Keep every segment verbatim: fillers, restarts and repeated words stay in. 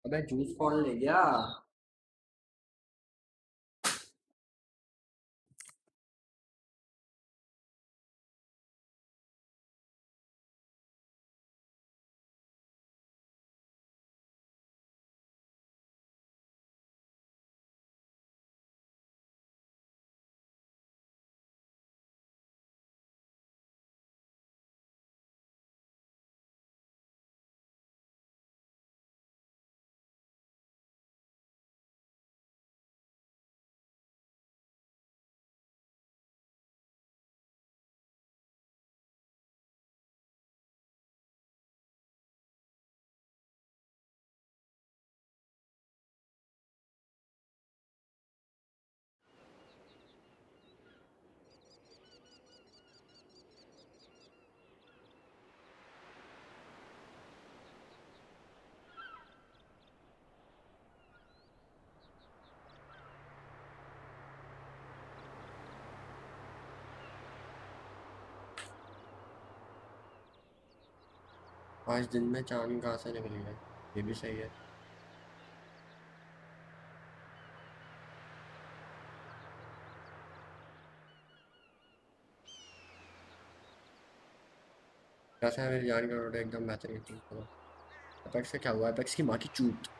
अबे जूस कौन ले गया? आज दिन में चांद कहाँ से निकल गया? ये भी सही है। कैसा है मेरी जान का रोड एकदम बेहतरीन ठीक करो। अपेक्स से क्या हुआ? अपेक्स की माँ की चूत।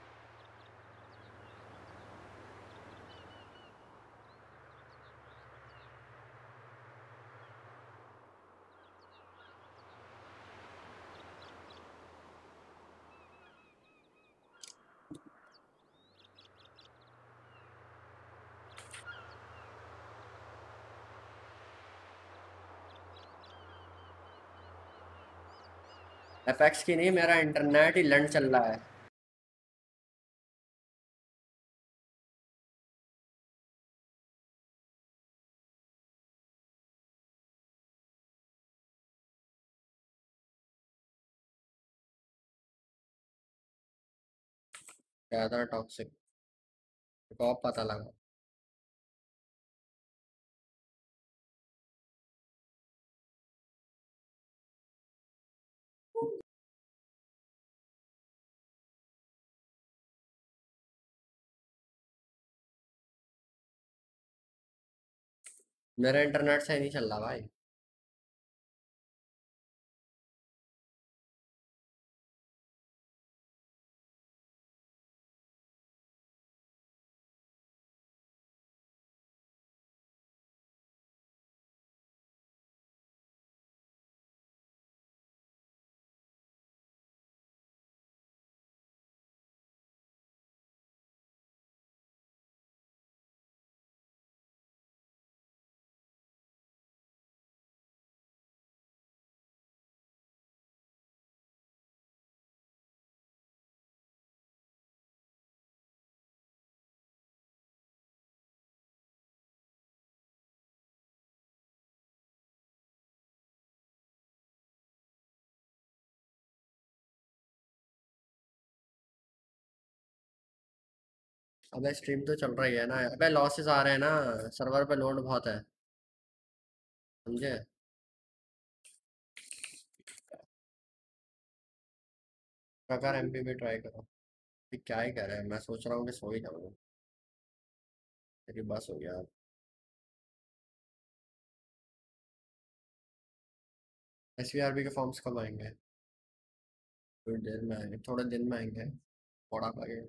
एफएक्स की नहीं, मेरा इंटरनेट ही लंड चल रहा है। ज्यादा टॉक्सिक को अब पता लगा। मेरा इंटरनेट सही नहीं चल रहा भाई। अबे स्ट्रीम तो चल रही है ना। अबे लॉसेस आ रहे हैं ना। सर्वर पे लोड बहुत है। समझे? अगर एमपी में ट्राई करो। ये क्या ही कह रहे हैं, मैं सोच रहा हूँ कि सो ही जाऊंगा। तेरी बस हो गया। एसवीआरबी के फॉर्म्स कब आएंगे? थोड़ी देर में आएंगे, थोड़े दिन में आएंगे। थोड़ा आगे।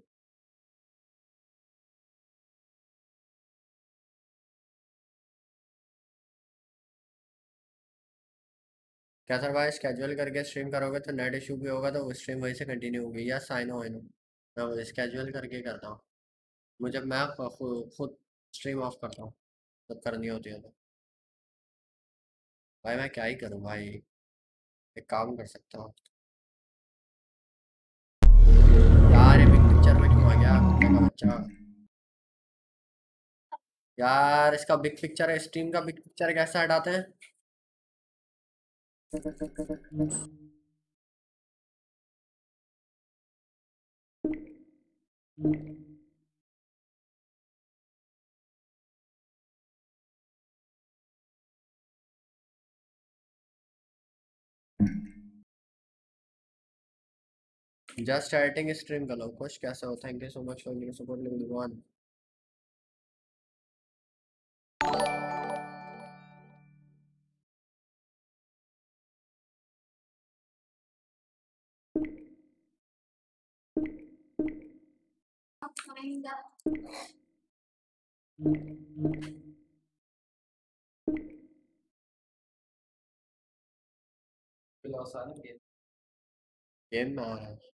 क्या सर भाई, स्केड्यूल करके स्ट्रीम करोगे तो नेट इशू भी होगा तो वो स्ट्रीम वहीं से कंटिन्यू होगी, या साइन हो इन? मैं स्केड्यूल करके करता हूँ। मुझे मैं खुद खुद स्ट्रीम ऑफ करता हूँ जब करनी होती है तो। भाई मैं क्या ही करूँ भाई। एक काम कर सकता हूँ। यार ये बिग पिक्चर में क्यों आ गया कुत्ते का बच्चा? यार इसका बिग पिक्चर है, स्ट्रीम का बिग पिक्चर कैसे हटाते हैं? जस्ट स्टार्टिंग स्ट्रीम कर लो खुश कैसे हो thank you so much for your support living game में आ रहा है।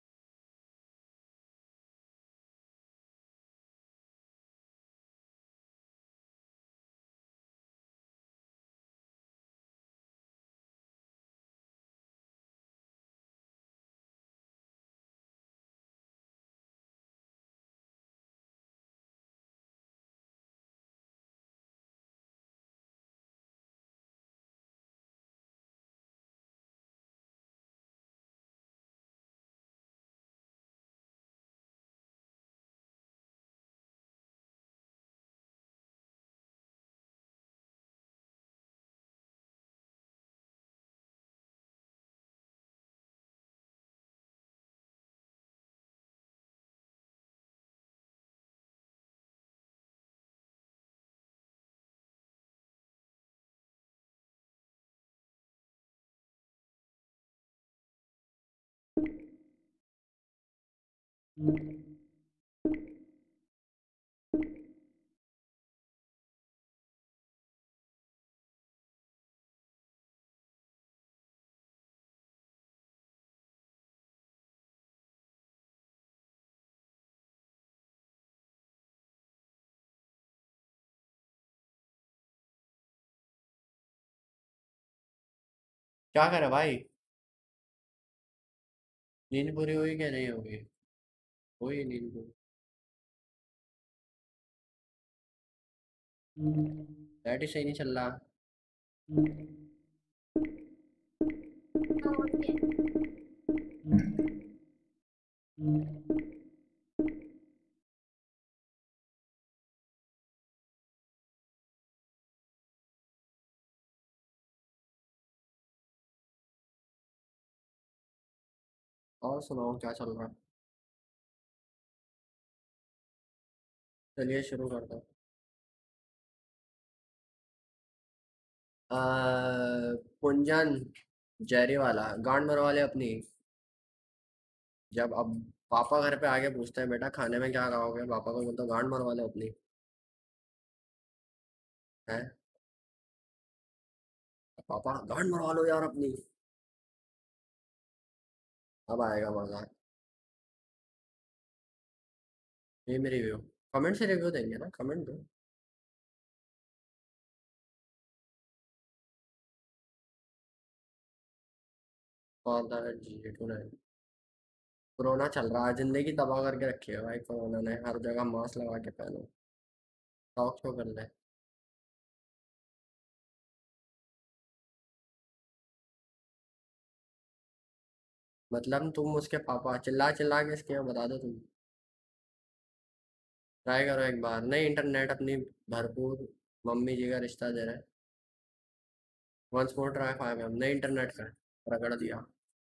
क्या करे भाई नींद पूरी हुई क्या नहीं होगी हुई नींद पूरी नेट ही सही नहीं चल रहा और सुनाओ क्या चल रहा है चलिए शुरू करता हूँ अ, कुंजन जेरी वाला गांड मरवा ले अपनी जब अब पापा घर पे आके पूछते हैं बेटा खाने में क्या खाओगे पापा को बोलते गांड मरवा ले अपनी है पापा गांड मरवा लो यार अपनी अब आएगा मजा ये मेरी रिव्यू कमेंट से रिव्यू देंगे ना कमेंट दो father ji two nine corona चल रहा है जिंदगी तबाह करके रखी है भाई कोरोना ने हर जगह मास्क लगा के पहनो टॉक शो कर ले मतलब तुम उसके पापा चिल्ला चिल्ला के इसके यहाँ बता दो तुम ट्राई करो एक बार नहीं इंटरनेट अपनी भरपूर मम्मी जी का रिश्ता दे रहे हैं once more try five M नहीं इंटरनेट का रगड़ दिया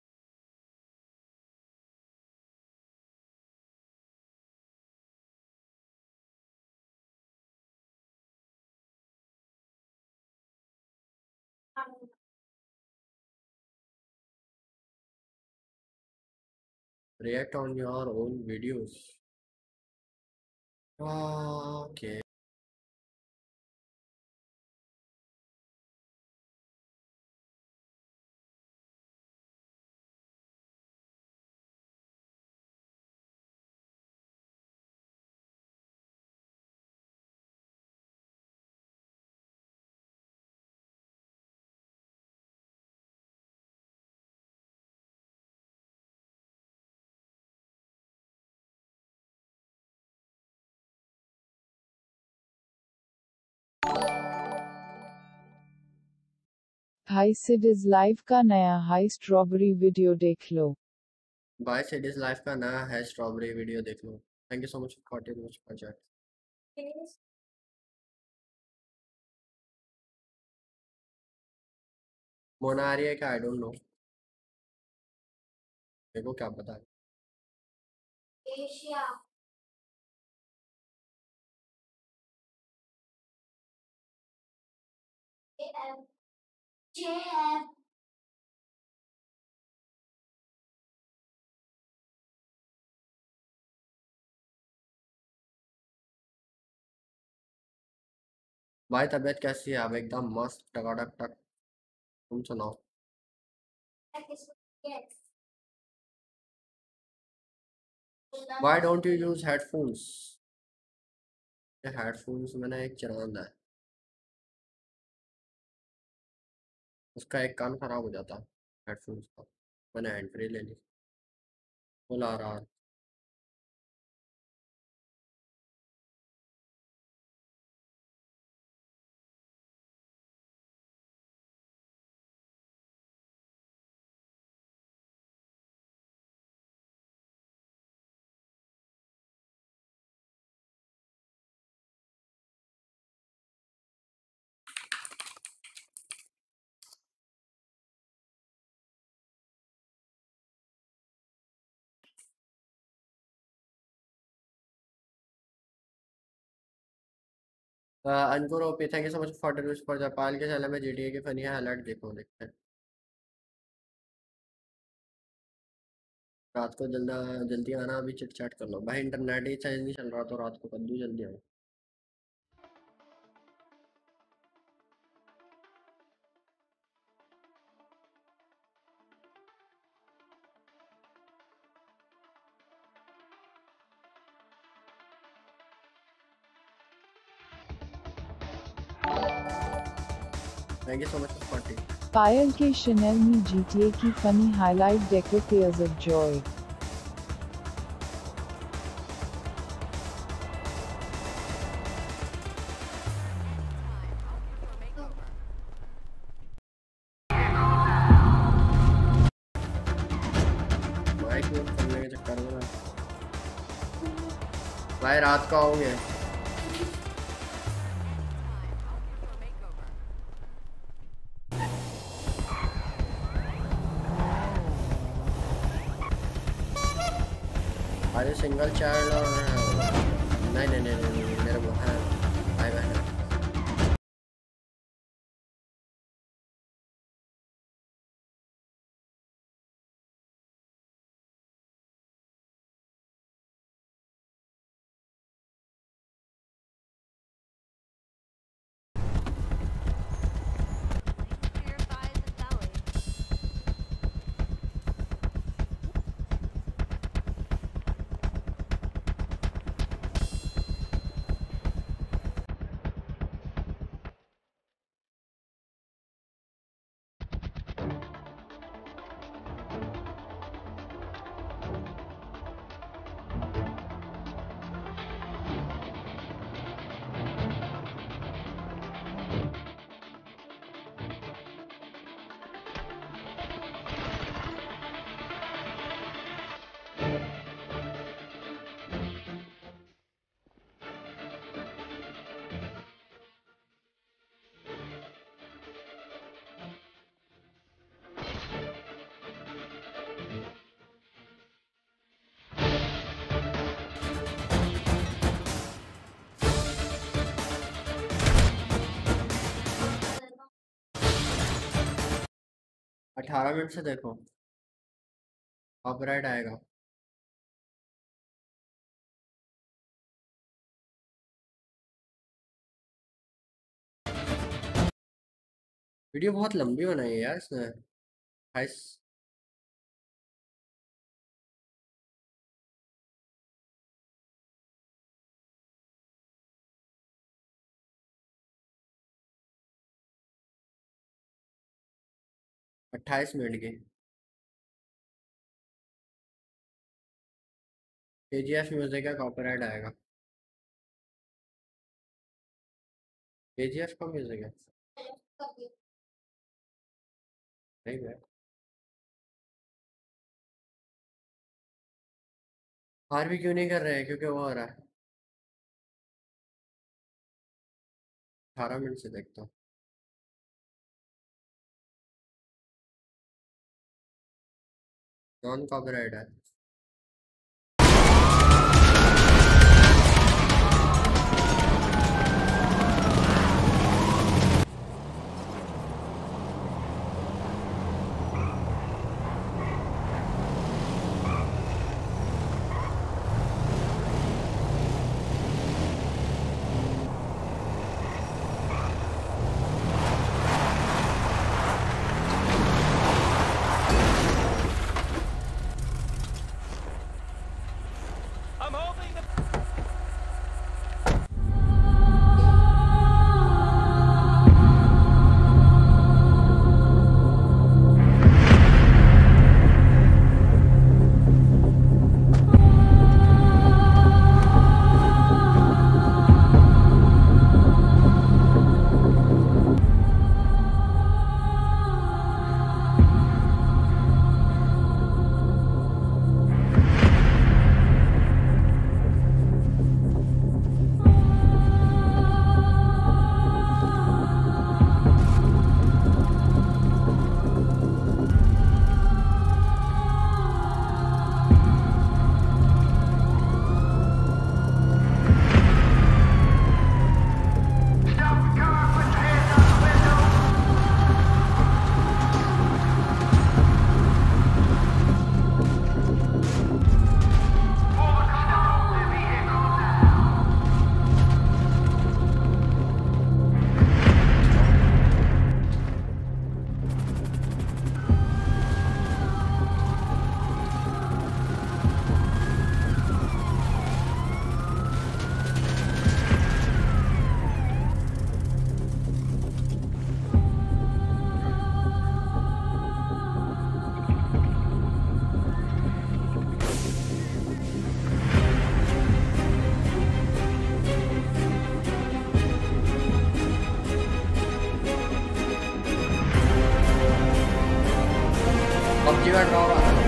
react on your own videos okay hi Sid is live का नया हाई स्ट्रॉबेरी वीडियो देख लो बाय इट इज लाइफ का नया है स्ट्रॉबेरी वीडियो देख लो thank you so much for forty much project मोना आ रही है क्या आई डोंट नो मेरे को क्या पता Asia A F J F भाई तबीयत कैसी है? अब एकदम मस्त टकाटक टक। तुम सुनाओ। Why don't you use headphones? ये हेडफोन्स मैंने एक चलाना है, उसका एक कान खराब हो जाता है हेडफोन्स का। मैंने हैंड फ्री ले ली। बुला रहा है। Ankur OP, thank you so much for the for जापाल के चैनल में जीटीए की फनी हाईलाइट देखो, देखते हैं। रात को जल्दा जल्दी आना, अभी चिट चैट कर लो भाई, इंटरनेट ही सही नहीं चल रहा तो रात को कद्दू जल्दी आओ। Thank you so much for forty. Payal के शनेल में जीटीए की फनी हाईलाइट डेको tears of joy. Mic mute करने के चक्कर में ना भाई रात को आओगे। अरे सिंगल चाइल्ड और नहीं नहीं नहीं नहीं, नहीं मेरे वो है भाई बहन। अठारह मिनट से देखो, कॉपीराइट आएगा। वीडियो बहुत लंबी बनाई है यार इसने। अट्ठाईस अट्ठाईस मिनट की। केजीएफ म्यूजिक का कॉपीराइट आएगा। केजीएफ का म्यूजिक है नहीं है। हार भी क्यों नहीं कर रहे हैं? क्योंकि वो हो रहा है। अठारह मिनट से देखता हूँ। नॉन कॉपीराइट है। पबजी का ड्रॉप आता है।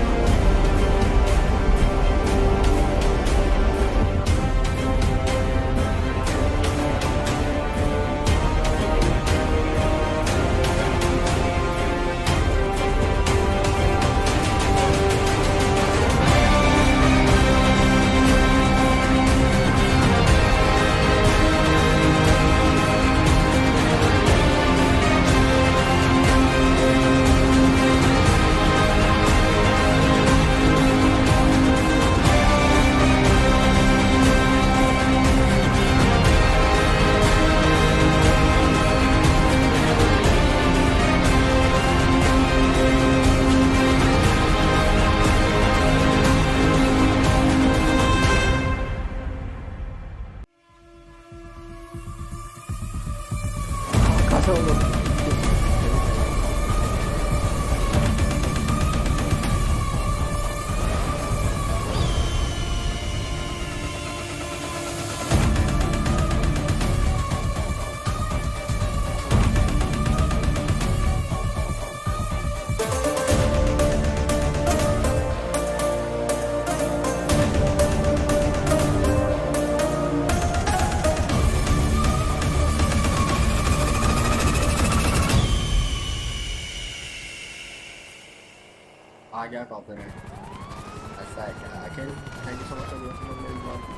आ गया कॉपीराइट। ऐसा है क्या? Akhil thank you so much for watching.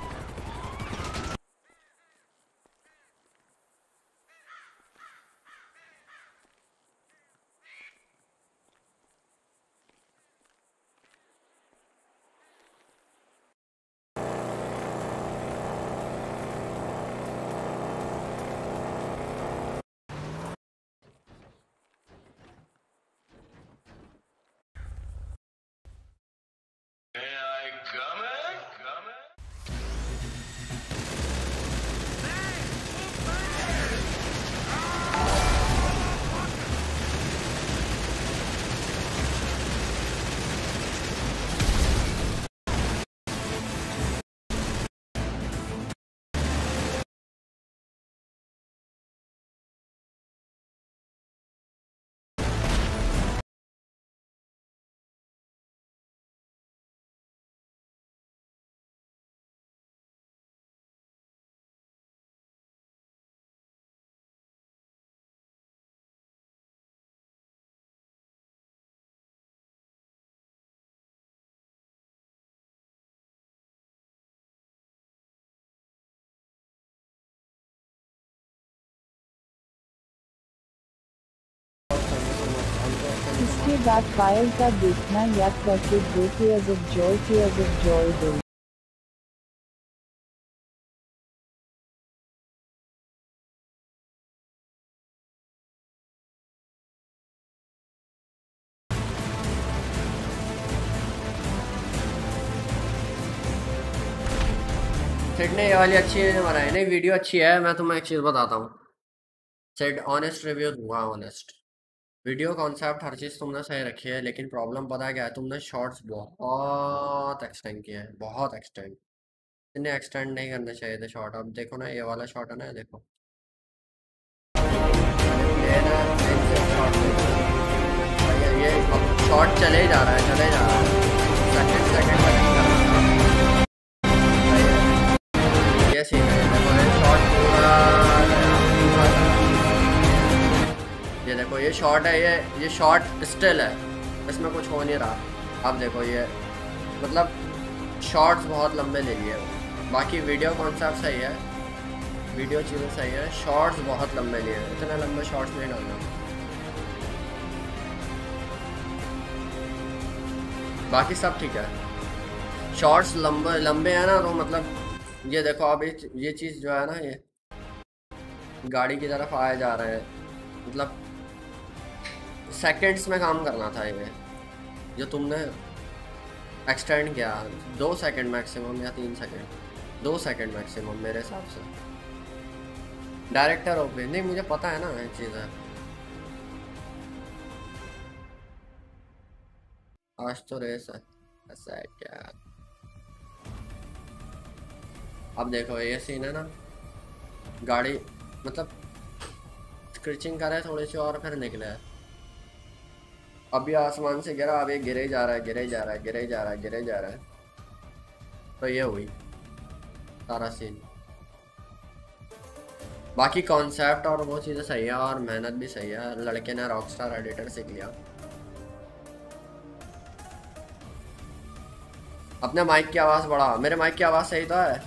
इसके बाद फाइल का देखना याद करके दो tears of joy tears of joy दो। सेट ने ये वाली अच्छी है बनाई नहीं, वीडियो अच्छी है। मैं तुम्हें एक चीज़ बताता हूँ, सेट ऑनेस्ट रिव्यू दूंगा, ऑनेस्ट। वीडियो कॉन्सेप्ट हर चीज़ तुमने सही रखी है, लेकिन प्रॉब्लम पता क्या है, तुमने शॉर्ट्स बहुत एक्सटेंड किए हैं, बहुत एक्सटेंड। इतने एक्सटेंड नहीं करने चाहिए थे शॉर्ट। अब देखो ना, ये वाला शॉर्ट है ना, देखो ये ना शॉर्ट, ये अब शॉर्ट चले जा रहा है, चले जा रहा है, सेकंड सेकंड सेकंड कर रहा है। ये सीन है, देखो ये शॉर्ट पूरा पूरा, ये देखो ये शॉर्ट है, ये ये शॉर्ट स्टिल है, इसमें कुछ हो नहीं रहा। अब देखो ये मतलब शॉर्ट्स बहुत लंबे ले लिए, बाकी वीडियो कॉन्सेप्ट सही है, वीडियो चीज़ें सही है, शॉर्ट्स बहुत लंबे लिए, इतने लंबे शॉर्ट्स नहीं डालना। बाकी सब ठीक है, शॉर्ट्स लंबे लंबे हैं ना, तो मतलब ये देखो अब ये चीज़ जो है ना, ये गाड़ी की तरफ आया जा रहा है, मतलब सेकंड्स में काम करना था ये, जो तुमने एक्सटेंड किया दो सेकंड मैक्सिमम या तीन सेकंड, दो सेकंड मैक्सिमम मेरे हिसाब से। डायरेक्टर ओपे नहीं, मुझे पता है ना ये चीज़ है। आज तो रेस है, ऐसा है क्या? अब देखो ये सीन है ना, गाड़ी मतलब स्क्रैचिंग करे थोड़ी सी और फिर निकले, अभी आसमान से गिरा, अभी गिरे जा रहा है, गिरे जा रहा है, गिरे जा रहा है, गिरे जा रहा है। तो ये हुई सारा सीन। बाकी कॉन्सेप्ट और वो चीज़ें सही है और मेहनत भी सही है, लड़के ने रॉकस्टार एडिटर सीख लिया। अपने माइक की आवाज़ बढ़ा, मेरे माइक की आवाज़ सही तो है?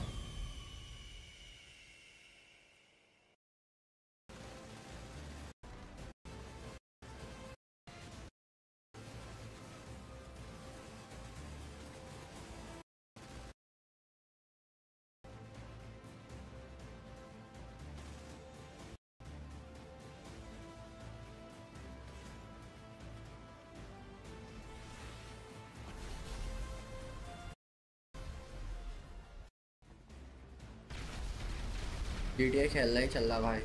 जीटीए खेलना ही चल रहा भाई।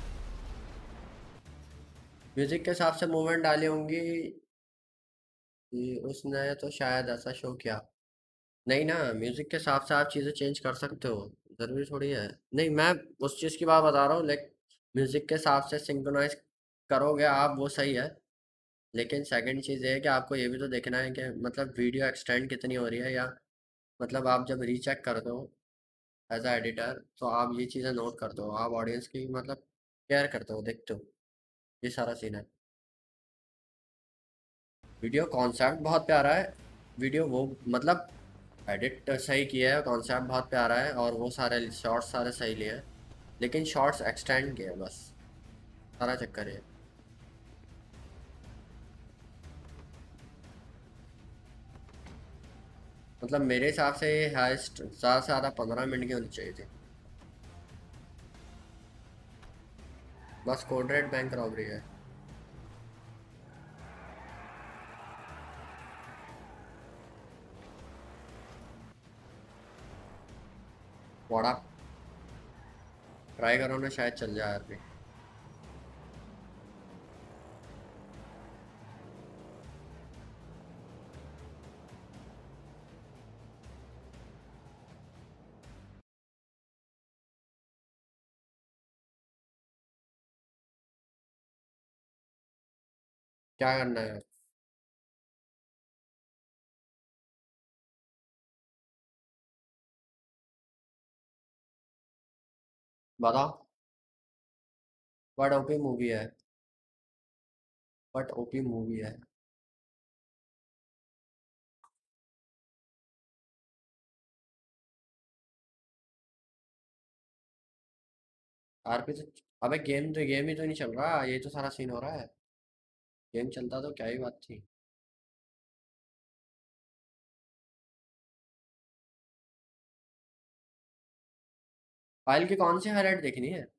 म्यूजिक के हिसाब से मूवमेंट डाली होंगी कि उसने तो शायद ऐसा शो किया। नहीं ना, म्यूजिक के हिसाब से आप चीज़ें चेंज कर सकते हो, ज़रूरी थोड़ी है। नहीं, मैं उस चीज़ की बात बता रहा हूँ, लाइक म्यूजिक के हिसाब से सिंक्रोनाइज करोगे आप, वो सही है। लेकिन सेकंड चीज़ ये है कि आपको ये भी तो देखना है कि मतलब वीडियो एक्सटेंड कितनी हो रही है, या मतलब आप जब रीचेक करते हो एज अ एडिटर तो आप ये चीज़ें नोट करते हो, आप ऑडियंस की मतलब केयर करते हो, देखते हो। ये सारा सीन है। वीडियो कॉन्सेप्ट बहुत प्यारा है। वीडियो वो मतलब एडिट सही किया है, कॉन्सेप्ट बहुत प्यारा है और वो सारे शॉर्ट्स सारे सही लिए हैं, लेकिन शॉर्ट्स एक्सटेंड किए हैं बस, सारा चक्कर है। मतलब मेरे हिसाब से ये हाइस्ट ज़्यादा से ज़्यादा पंद्रह मिनट की होनी चाहिए थी। बस कोड रेड बैंक रॉबरी है। बड़ा ट्राई करो ना, शायद चल जाए यार भी। क्या करना है? बताओ। बट ओपी मूवी है, बट ओपी मूवी है। आरपी तो, अबे गेम तो गेम ही तो नहीं चल रहा, ये तो सारा सीन हो रहा है। गेम चलता तो क्या ही बात थी। फाइल की कौन सी हाईलाइट देखनी है?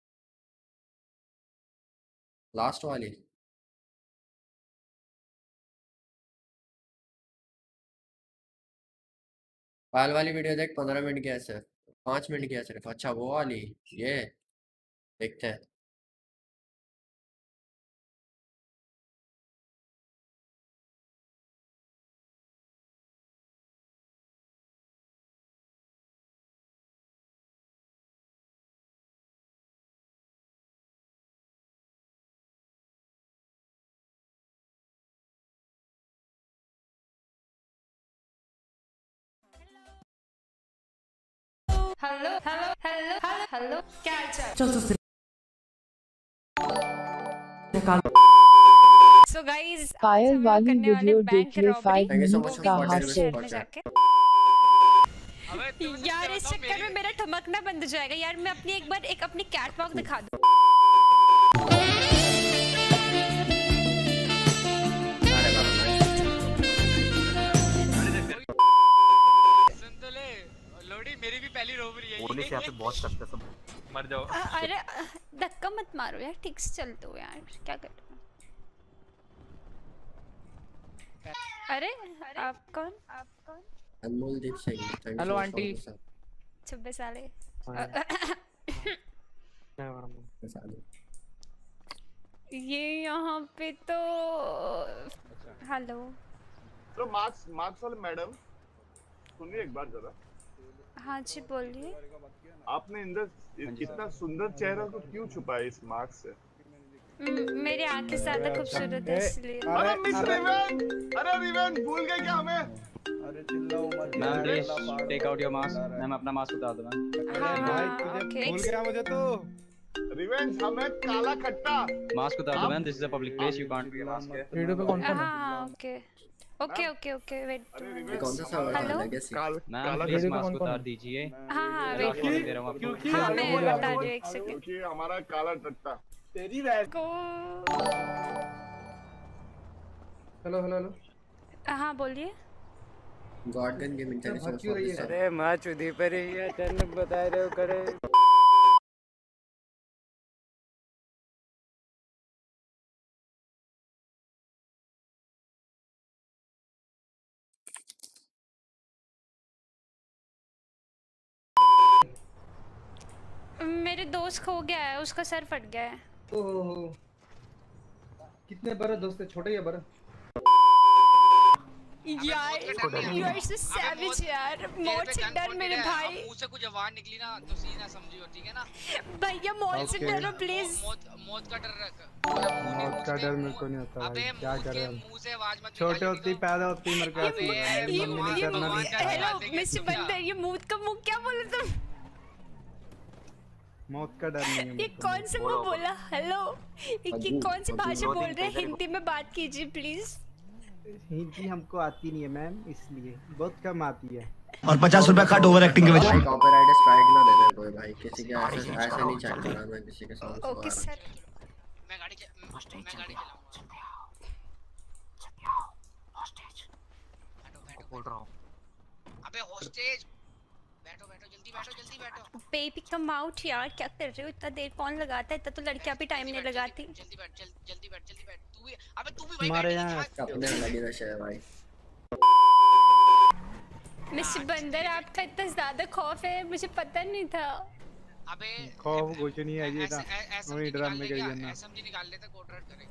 लास्ट वाली? फाइल वाली वीडियो देख, पंद्रह मिनट की है सिर्फ, पाँच मिनट की है सिर्फ। अच्छा वो वाली, ये देखते हैं। Hello hello hello hello hello क्या हाल चाल? चल तो सो गाइस आज पायल हम लोग वाली करने वाले वीडियो बैंक देखिए, robbery five thank you so much minutes for का फोर्टी रुपीज शहर हासिल। में जाके। अबे तुम यार इस चक्कर में मेरा ठमकना बंद हो जाएगा यार। मैं अपनी एक बार एक अपनी कैट वॉक दिखा दूं। अरे बाबा नाइस। सुन तो ले लोडी, मेरी भी पहली रोबरी है पुलिस यहाँ पे बहुत सख्त है सब। मर जाओ। अ- अरे अ, धक्का मत मारो यार, ठीक से चलते हो यार, क्या कर रहे हो? अरे आप कौन? आप कौन? Anmoldeep Singh, thank you hello so much aunty. For the छब्बीस साले। सब। ये यहाँ पे तो हेलो। तो मार्क्स मार्क्स वाले मैडम सुनिए एक बार जरा। हाँ जी बोलिए। आपने इंदर इतना सुंदर चेहरा को क्यों छुपाया इस मास्क से? म- मेरी आंखें ज्यादा खूबसूरत है इसलिए। अरे मिस रिवेन, अरे रिवेन भूल गए क्या हमें? अरे चिल्लाओ मत मैम यार, प्लीज अल्लाह पाक टेक आउट योर मास्क। बुला रहा है। मैम अपना मास्क उतार दो मैम। हाँ अरे भाई हाँ तुझे ओके। भूल गया मुझे तो। रिवेन हमें काला खट्टा। मास्क उतार दो ma'am, this is a public place, you can't wear mask. Video पे कौन हाँ हाँ okay okay okay okay wait. अरे ये रिवेन कौन सा सर्वर है? Hello? Legacy. Ma'am please mask उतार दीजिए। हाँ हाँ मैं वेट। लॉक दे रहा हूं आपको। हाँ मैं बता रही हूँ एक सेकंड क्योंकि हमारा काला टट्टा। तेरी वैन। को। Hello hello hello. हाँ बोलिए। God gun game internet source क्यों रही है? ऑफिसर। अरे मां चुदी पर ही है, तेन बता रहे हो करे। मेरे दोस्त खो गया है, उसका सर फट गया है। ओहो कितने बड़े दोस्त है, छोटे या बड़े? यार यू आर सो सैवेज यार। मौत से डर मेरे भाई। मुंह से कुछ आवाज निकली ना तो सीधा समझियो, ठीक है ना? भैया मौत से डरो प्लीज। मौत मौत का डर रख। मौत का डर मेरे को नहीं होता भाई, अबे क्या मुंह कर के रहे हो? मुंह से आवाज मत छोटे होती पैदा होती मेरे को ऐसी अबे, है, मेरी ये- मम्मी ने ये करना भगवान नहीं। का हेलो डर देखे मिस्टर तुम क्या? बंदर, ये मूत का मुंह क्या बोले तुम? मौत का डर नहीं है ये मेरे को। कौन सा मुंह बोला? हेलो ये कौन सी भाषा बोल रहे हैं? हिंदी में बात कीजिए प्लीज। हिंदी हमको आती नहीं है मैम, इसलिए बहुत कम आती है। और पचास रुपया काट ओवर एक्टिंग के वजह। भाई कॉपीराइट स्ट्राइक ना दे दे कोई भाई, किसी के ऐसे ऐसे नहीं चेक कर रहा मैं किसी के साथ। Okay sir. मैं गाड़ी च- मैं गाड़ी चलाऊंगा। बैठो बैठो बोल रहा हूं। अबे हॉस्टेज बैठो बैठो जल्दी बैठो जल्दी बैठो। बेबी कम आउट यार, क्या कर रहे हो? इतना देर कौन लगाता है? इतना तो लड़कियां भी टाइम नहीं लगाती। जल्दी बैठ जल्दी जल्दी बैठ जल्दी बैठ। तू भी अबे तू भी भाई हमारे बैठ। यहाँ अपने लगी नशे है भाई। मिस्टर बंदर आपका इतना ज्यादा खौफ है, मुझे पता नहीं था। अबे खौफ कुछ नहीं है, ये ना ऐसा वही ड्रम में गई है ना। एसएमजी निकाल लेते कोड रेड करेंगे।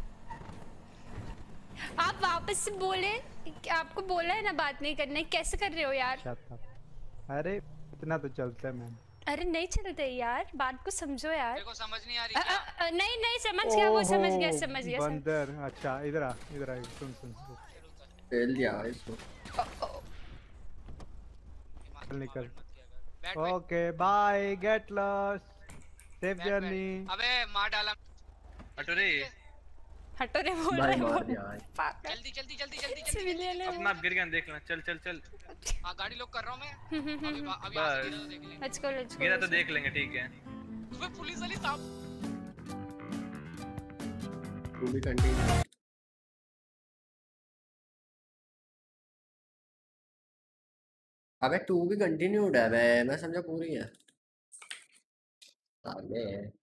आप वापस से बोले कि आपको बोला है ना बात नहीं करने, कैसे कर रहे हो यार? Shut up। अरे इतना तो चलता है मैम। अरे नहीं चलते यार, बात को समझो यार। तेरे को समझ नहीं आ अ, रही अ, क्या? अ, नहीं नहीं समझ गया, वो समझ गया ओहो, समझ गया सर। बंदर। अच्छा इधर आ, इधर आ, सुन सुन सुन। फेल दिया इसको। चल निकल। बैठ बैठ okay bye, get lost, safe बैठ, जर्नी। बैठ। अबे मार डाला। हटो रे। हटो रे बोल भाई रहे हो मार दिया भाई। पागल जल्दी जल्दी जल्दी जल्दी जल्दी सिविलियन है वो। गिर गया देख लेना, चल चल चल। हां गाड़ी लॉक कर रहा हूं मैं। अभी बा- अभी बस। आगे गिरा तो देख ले। लेट्स गो लेट्स गिरा तो गो। देख लेंगे, ठीक है। अबे पुलिस वाली साहब। तू भी कंटिन्यू। अबे तू भी कंटिन्यूड है बे, मैं समझा पूरी है। साले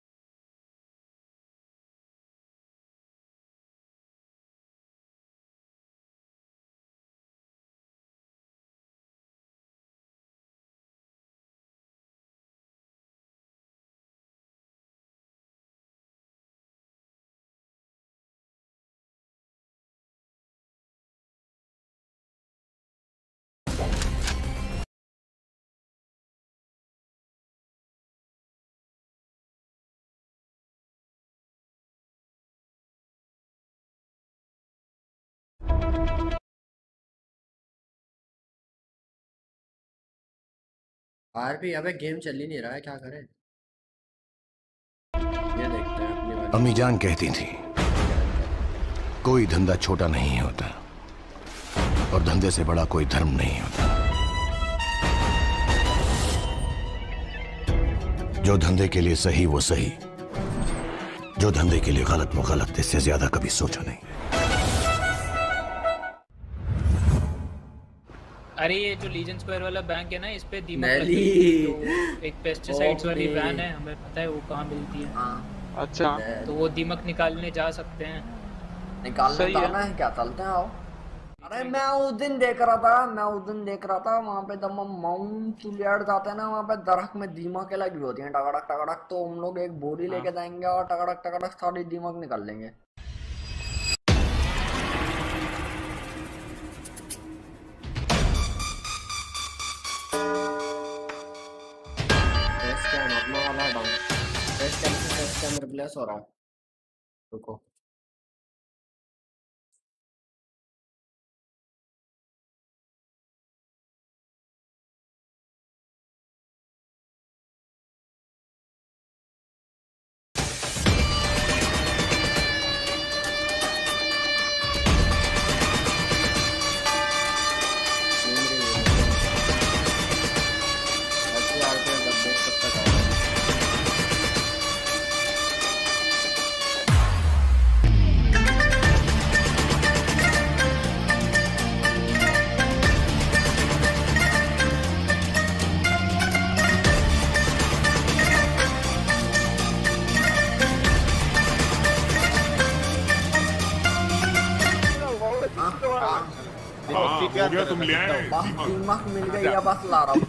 आरपी अबे गेम चल ही नहीं रहा है, क्या करें? ये देखते हैं अपनी वाली। अम्मी जान कहती थी कोई धंधा छोटा नहीं होता और धंधे से बड़ा कोई धर्म नहीं होता। जो धंधे के लिए सही वो सही, जो धंधे के लिए गलत वो गलत, इससे ज्यादा कभी सोचा नहीं। अरे ये जो लीजन स्क्वायर वाला बैंक है ना, इस पे दीमक नैली। लगी हुई है। तो एक पेस्टिसाइड्स वाली ओके। वैन है, हमें पता है वो कहाँ मिलती है। हाँ अच्छा तो वो दीमक निकालने जा सकते हैं। निकालने जाना है क्या? चलते हैं आओ। अरे मैं उस दिन देख रहा था मैं उस दिन देख रहा था वहाँ पे जब हम माउंट सुलियाड जाते हैं ना, वहाँ पे दरख्त में दीमक लगी होती हैं टकड़क टकड़क, तो हम लोग एक बोरी लेके जाएंगे और टकड़क टकड़क सारी दीमक निकाल लेंगे। फेस कैम अपना वाला डाउन। फेस कैम से फेस कैम रिप्लेस हो रहा है। रुको तुम ले आए दिमाग मिल गई या बस ला रहा हूँ।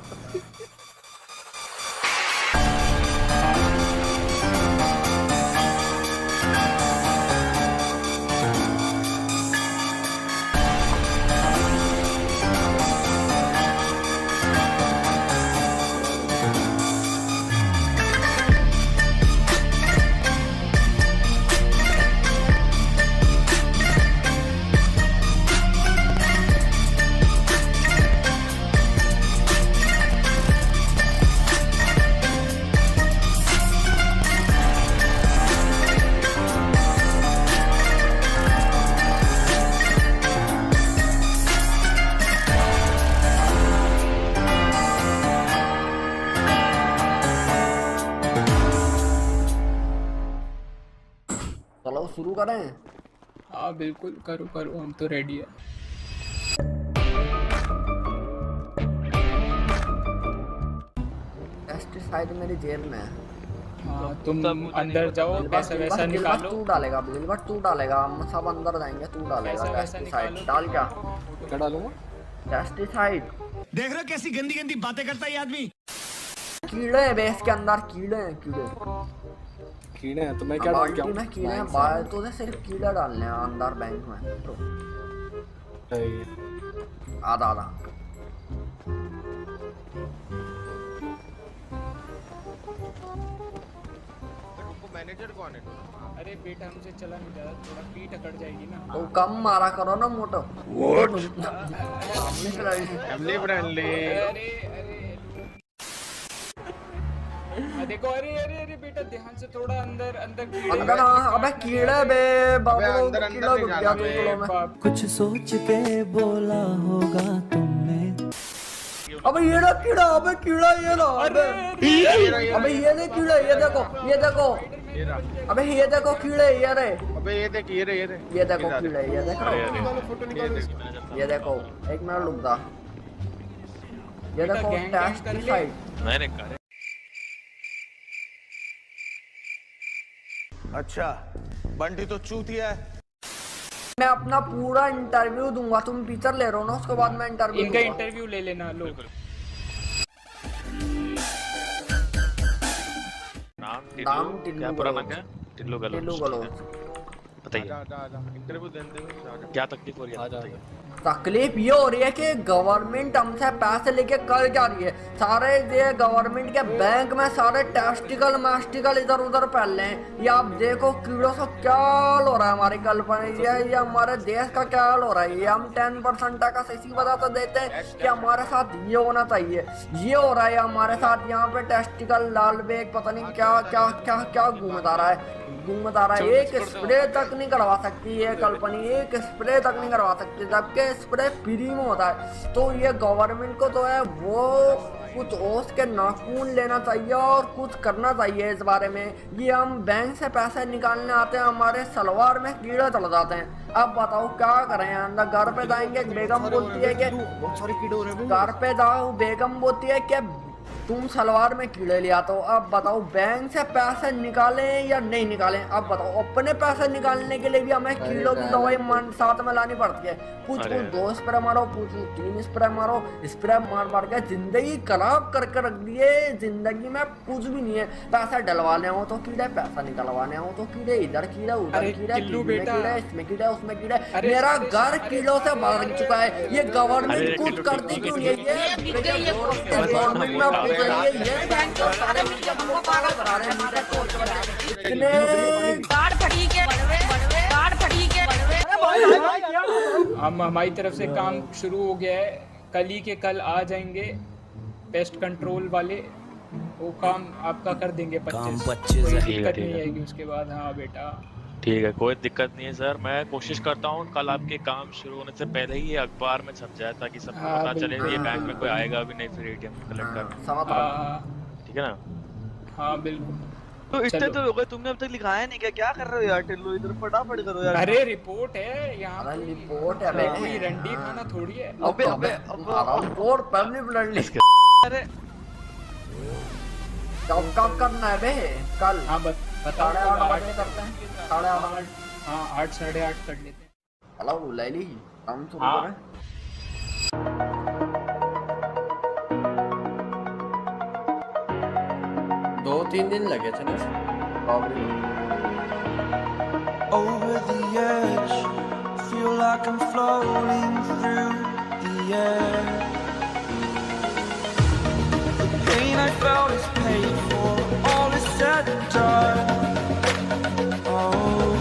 चलो शुरू करें। हाँ बिल्कुल करो करो, हम तो रेडी है। पेस्टिसाइड मेरी जेब में है। हाँ तुम अंदर जाओ, पैसा वैसा निकालो। तू डालेगा बिल्कुल, तू डालेगा, हम सब अंदर जाएंगे, तू डालेगा। पेस्टिसाइड डाल क्या क्या डालूंगा? पेस्टिसाइड। देख रहे हो कैसी गंदी गंदी बातें करता है ये आदमी। कीड़े हैं बेस के अंदर, कीड़े हैं कीड़े कीड़े हैं तो मैं क्या डाल के आऊं? में कीड़े हैं बाहर, तो सिर्फ कीड़े डालने हैं अंदर बैंक में। तो आधा आधा मैनेजर कौन है? अरे बेटा मुझे चला नहीं जा रहा, थोड़ा पीठ अकड़ जाएगी ना। तो कम मारा करो ना मोटो। Family friendly. अरे अरे देखो, अरे अरे अरे बेटा ध्यान से, थोड़ा अंदर अंदर अंदर। हाँ अबे कीड़े बे बाबू, अंदर अंदर नहीं जाना बे। कुछ सोच के बोला होगा तुमने। अबे ये ना कीड़ा, अबे कीड़ा ये ना, अबे अबे ये देख कीड़ा, ये देखो ये देखो, अबे ये देखो कीड़े ये रे, अबे ये देख ये रे ये रे ये देखो कीड़े, ये देखो ये देखो। एक मिनट रुक जा, ये देखो पेस्टिसाइड। मैंने कहा अच्छा बंटी तो चूतिया है। मैं अपना पूरा इंटरव्यू दूंगा, तुम टीचर ले रहे हो ना, उसके बाद मैं इंटरव्यू इनका इंटरव्यू ले लेना। लो नाम क्या पुराना क्या? टिल्लू गलो। टिल्लू गलो। बताइए इंटरव्यू देने में क्या तकलीफ हो रही है? बताइए। तकलीफ ये हो रही है कि गवर्नमेंट हमसे पैसे लेके कर जा रही है। सारे ये गवर्नमेंट के बैंक में सारे टेस्टिकल मैस्टिकल इधर उधर फैल रहे हैं। ये आप देखो कीड़ों से क्या हाल हो रहा है हमारी कल्पना, ये ये हमारे देश का क्या हाल हो रहा है। ये हम टेन परसेंट का इसी वजह से देते हैं कि हमारे साथ ये होना चाहिए, ये हो रहा है हमारे साथ। यहाँ पे टेस्टिकल लाल बेग पता नहीं क्या क्या क्या क्या घूमता रहा है घूमता रहा है। एक स्प्रे तक नहीं करवा सकती ये कंपनी, एक स्प्रे तक नहीं करवा सकती, जबकि स्प्रे फ्री में होता है। तो ये गवर्नमेंट को तो है वो कुछ ओस के नाखून लेना चाहिए और कुछ करना चाहिए इस बारे में। ये हम बैंक से पैसे निकालने आते हैं, हमारे सलवार में कीड़े चल जाते हैं। अब बताओ क्या करें? अंदर घर पे जाएंगे, बेगम बोलती है कि घर पे जाओ, बेगम बोलती है कि तुम सलवार में कीड़े ले आते हो। अब बताओ बैंक से पैसे निकालें या नहीं निकालें? अब बताओ अपने पैसे निकालने के लिए भी हमें कीड़ों की दवाई साथ में लानी पड़ती है। कुछ कुछ दो स्प्रे मारो, कुछ तीन स्प्रे मारो, स्प्रे मार मार के जिंदगी खराब करके रख दिए। जिंदगी में कुछ भी नहीं है। पैसा डलवाने हो तो कीड़े, पैसा निकलवाने हो तो कीड़े, इधर कीड़े उधर कीड़े, कीड़े इसमें कीड़े उसमें कीड़े। मेरा घर कीड़ों से भर चुका है। ये गवर्नमेंट कुछ करती क्यों नहीं है? गवर्नमेंट में ये बैंक तो सारे मिलकर हमको पागल बना रहे हैं। हमारे कोर्ट में इतने बाढ़ फटी के हम हमारी तरफ से काम शुरू हो गया है, कल ही के कल आ जाएंगे पेस्ट कंट्रोल वाले, वो काम आपका कर देंगे पच्चीस, कोई दिक्कत नहीं आएगी उसके बाद। हाँ बेटा ठीक है, कोई दिक्कत नहीं है सर। मैं कोशिश करता हूँ कल आपके काम शुरू होने से पहले ही ये अखबार में छप जाए ताकि सबको हाँ, पता चले बिल्कुल। ये बैंक में कोई आएगा भी नहीं फिर एटीएम कलेक्ट करने। हाँ ठीक है ना? हाँ बिल्कुल। तो इतने चलो। तो हो गए, तुमने अब तक लिखाया नहीं क्या? क्या कर रहे हो यार टिल्लू, इधर फटाफट करो यार। अरे रिपोर्ट है यहाँ, अरे रिपोर्ट है कोई बे। रंडी खाना थोड़ी है। अबे अबे रिपोर्ट परमानेंटली अरे कब कब करना है बे? कल हाँ बस बताओ। साढ़े आठ बजे करते हैं, साढ़े आठ। हाँ आठ साढ़े आठ कर लेते हैं। हेलो लैली, काम शुरू हाँ। करें? दो तीन दिन लगे थे ना Over the edge, feel like I'm floating through the air. The pain I felt is paid for, all is said and done. Oh,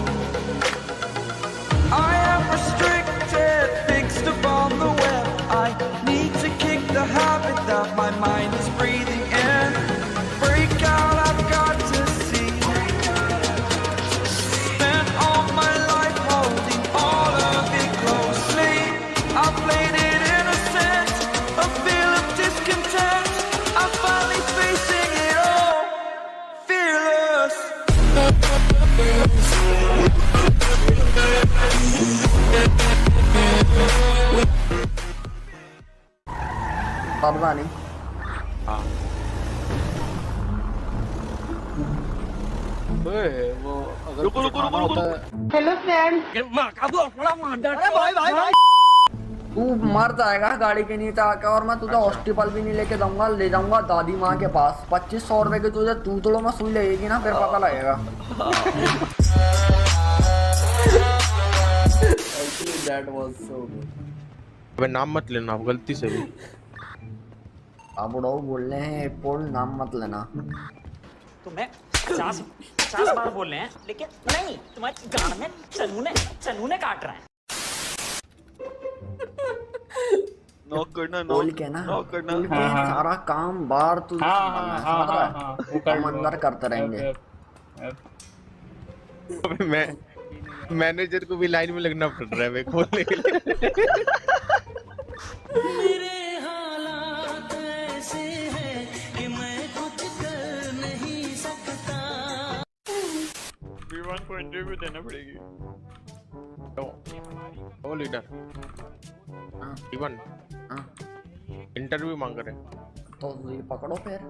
I am restricted, fixed upon the web. I need to kick the habit that my mind is breathing in. Break out, I've got to see. Spent all my life holding all of it closely. I played it innocent, a feel of discontent. I'm finally facing it all, fearless. पता नहीं। हाँ वो अगर रुको रुको रुको रुको hello friend, अरे भाई भाई भाई तू मर जाएगा गाड़ी के नीचे आके, और मैं तुझे हॉस्पिटल भी नहीं लेके जाऊंगा, ले जाऊंगा दादी माँ के पास। पच्चीस सौ रुपए की तुझे चूतड़ों में सुई लगेगी ना, फिर पता लगेगा। Actually, that was so good. अबे नाम मत लेना आप गलती से भी। आप उड़ाऊ बोल रहे हैं, एयरपोर्ट नाम मत लेना। तुम्हें पचास पचास बार बोल रहे हैं, लेकिन नहीं, तुम्हारी गान में चनूने चनूने काट रहे हैं। नॉक करना, बोल के ना, नॉक करना। बोल के सारा काम बाहर तुझे हाँ, संभालना है, हाँ, समझ रहा हाँ, है? हाँ, वो कर हम लो। अंदर करते रहेंगे। अबे मैं मैनेजर को भी लाइन में लगना पड़ रहा है मैं खोलने के लिए। मेरे हालात ऐसे हैं कि मैं कुछ कर नहीं सकता। विवान को इंटरव्यू देना पड़ेगी। ओ लीडर विवान इंटरव्यू मांग रहे हैं। तो ये पकड़ो फिर।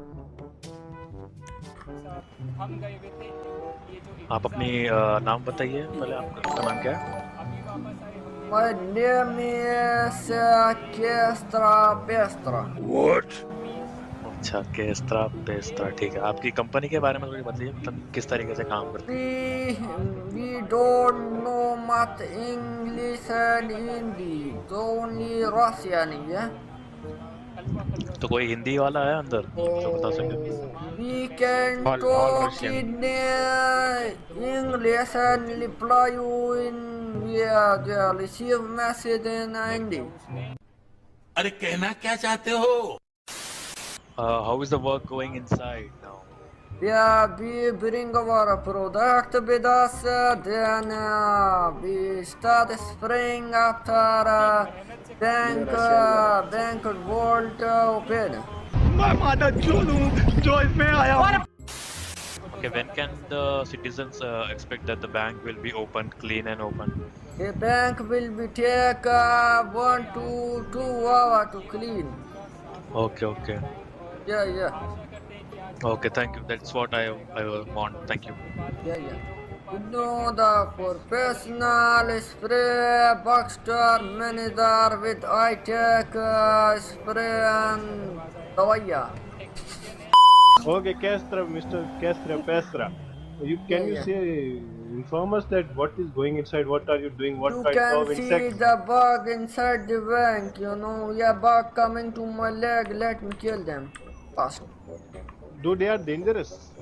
हम गए हुए थे, ये जो आप अपनी अ, नाम बताइए पहले, आपका नाम क्या है? अभी वापस आए हम। My name is Kestra Pestra. What? अच्छा केस्ट्रा पेस्ट्रा, ठीक है। आपकी कंपनी के बारे में थोड़ी बताइए, मतलब किस तरीके से काम करती है? We we don't know much English and Hindi, only Russian, yeah. तो कोई हिंदी वाला है अंदर जो बता सके? We can All- all talk Russian. in uh, English and reply you in yeah, yeah, receive message in Hindi. अरे कहना क्या चाहते हो? Uh, how is the work going inside now? Yeah, we bring our product with us, uh, then uh, we start spraying after uh, bank uh, bank vault uh, open. मैं माना जो लूं जो इसमें आया हूं। Okay, when can the citizens uh, expect that the bank will be open, clean and open? The bank will be take uh, one to two hour to clean. Okay, okay, Yeah, yeah, okay. Thank you. That's what I I want. Thank you. yeah, yeah. You know the professional spray Baxter manager with high-tech uh, spray and dawaiya. Okay, Castra, Mister Castra Pestra. You can you Yeah, say inform us that what is going inside? What are you doing? What You kind can of see insects? the bug inside the bank, you know. Yeah, bug coming to my leg. Let me kill them fast. Do they are dangerous?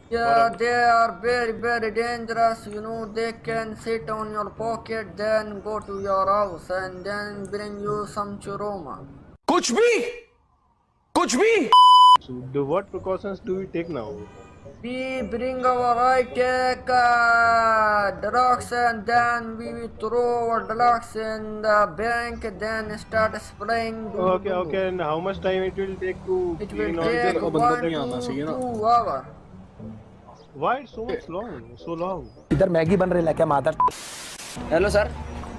Yeah, they are very, very dangerous. You know, they can sit on your pocket, then go to your house and then bring you some churoma. कुछ भी कुछ भी So, do what precautions do we take now? We bring our high-tech uh, drugs and then we throw our drugs in the bank, then start spraying. Okay, okay, and how much time it will take to It will clean all take this? one to two hours. Why so much long? So long? इधर Maggi बन रही है क्या मादर? Hello sir.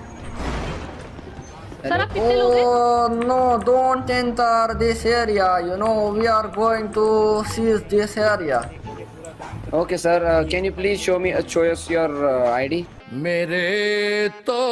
Sir, oh no, don't enter this area. You know, we are going to seize this area. Okay, sir. Uh, can you please show me, uh, show us your uh, I D? मेरे तो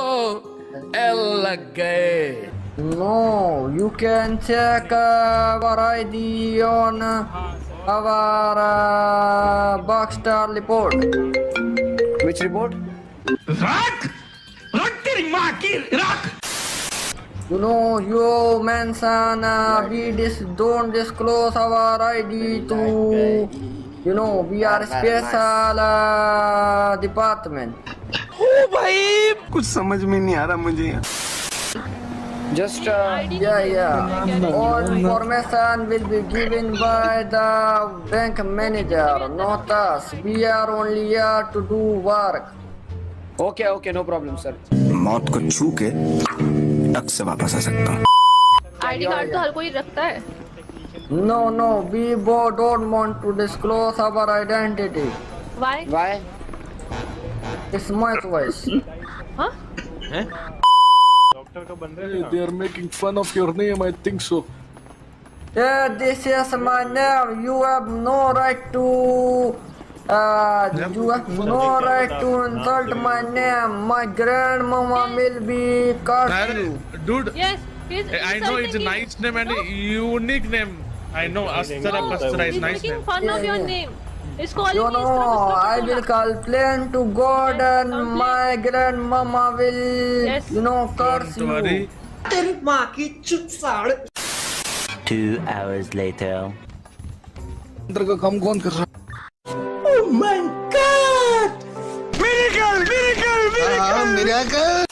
L लग गए. No, you can check uh, our I D on uh, our uh, Boxstar report. Which report? Rock, rock तेरी माँ की rock. You know, you mention uh, we dis don't disclose our I D to. You know, we are special uh, department. ओ भाई कुछ समझ में नहीं आ रहा मुझे. Just uh, yeah, yeah. All information will be given by the bank manager, not us. We are only here to do work. Okay, okay, no problem, sir. मौत को छू के टक से वापस आ सकता हूँ. आईडी कार्ड तो हर कोई रखता है. No, no, we both don't want to disclose our identity. Why? Why? It's my choice. Huh? हैं? Doctor का बन रहे हैं. They are making fun of your name, I think so. Yeah, this is my name. You have no right to. Uh, you have no right to insult my name. My grandmama will be cursed you. Dude, Yes. He's I know it's a insulting nice name and a unique name. I know Astara you. Pastara is He's nice making name. fun of your name. He's calling You me know, I will complain to God and my grandmama will, Yes. you know, curse Don't you. worry. तेरी माँ की चुप साड़. Two hours later. अंदर का काम कौन कर रहा है? Oh my God! Miracle, miracle, miracle, miracle.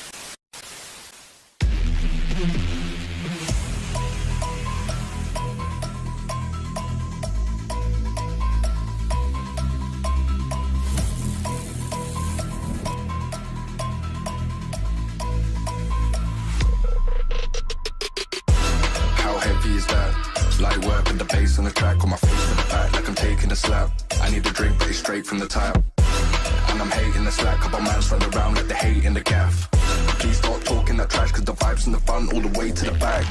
Light work with the bass on the track, on my face to the back like I'm taking a slap. I need a drink, but it's straight from the tap. And I'm hating the slack, couple mans run around like they hate in the gaff. Please stop talking that trash, cause the vibes in the front all the way to the back.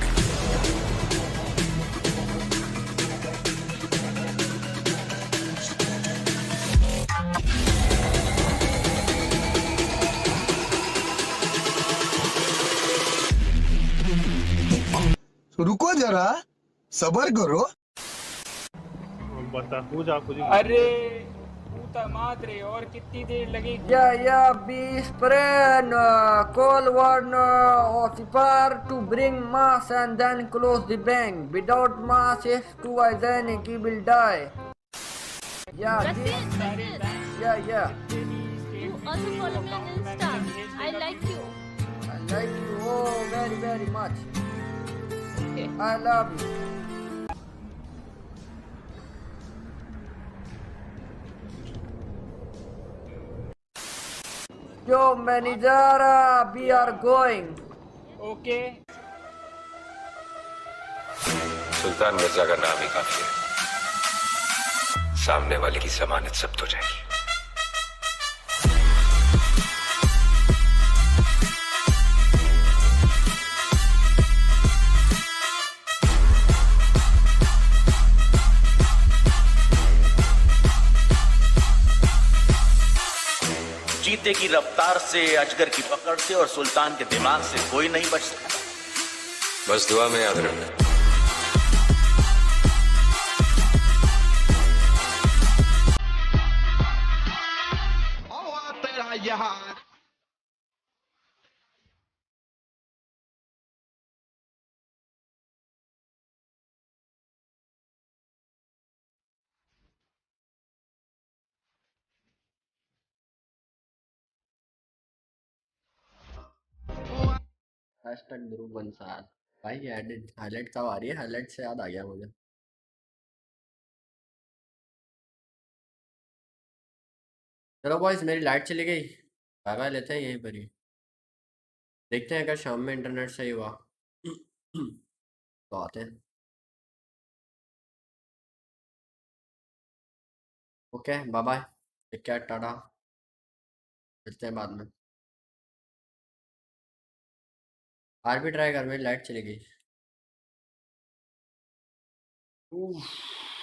रुको जरा सबर करो. बता पूजा कुछ. अरे पूता मात्रे और कितनी देर लगेगी? Yeah, yeah, be spread, uh, call one uh, officer to bring mass and then close the bank. Without mass, if two hygienic, he will die. Yeah, Rasid, Rasid. yeah, yeah. You also follow me on Insta. I like you. I like you oh very very much. Okay. I love you. Yo, manager, uh, we are going. Okay. सुल्तान मिर्जा का नाम ही काफी है. सामने वाले की जमानत जब्त हो जाएगी. चीते की रफ्तार से, अजगर की पकड़ से और सुल्तान के दिमाग से कोई नहीं बच सकता. बस दुआ में याद रखना. यहाँ हैशटैग ध्रुव बंसाल भाई एडिट हाईलाइट कब आ रही है? हाईलाइट से याद आ गया मुझे। चलो बॉयज मेरी लाइट चली गई, बाय बाय लेते हैं यहीं पर ही। देखते हैं अगर शाम में इंटरनेट सही हुआ तो आते हैं। Okay bye bye, take care, tata, मिलते हैं बाद में। आर भी ट्राई कर, मेरी लाइट चली गई। उफ।